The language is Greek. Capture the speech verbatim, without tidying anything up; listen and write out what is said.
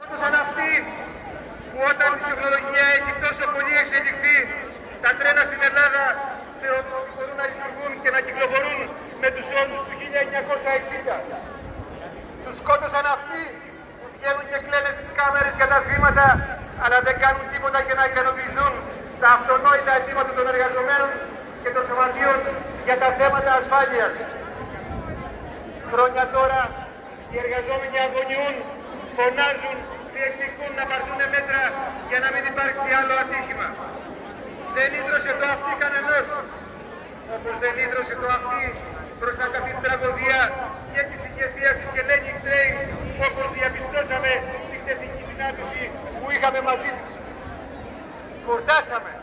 Σαν αυτοί που όταν η τεχνολογία έχει τόσο πολύ εξελιχθεί, τα τρένα στην Ελλάδα θεωρούν ότι μπορούν να λειτουργούν και να κυκλοφορούν με τους όρους του χίλια εννιακόσια εξήντα. Τους σκότωσαν αυτοί που βγαίνουν και κλαίνε στις κάμερες για τα θύματα, αλλά δεν κάνουν τίποτα για να ικανοποιηθούν στα αυτονόητα αιτήματα των εργαζομένων και των σωματείων για τα θέματα ασφάλειας. Χρόνια τώρα οι εργαζόμενοι αγωνιούν, φωνάζουν, διεκδικούν να πάρθουν μέτρα για να μην υπάρξει άλλο ατύχημα. Δεν ίδρωσε το αυτί κανενός, όπως δεν ίδρωσε το αυτί μπροστά σε αυτήν την τραγωδία και της ηγεσίας της Hellenic Train, όπως διαπιστώσαμε στη χθεσινή συνάντηση που είχαμε μαζί της. Χορτάσαμε.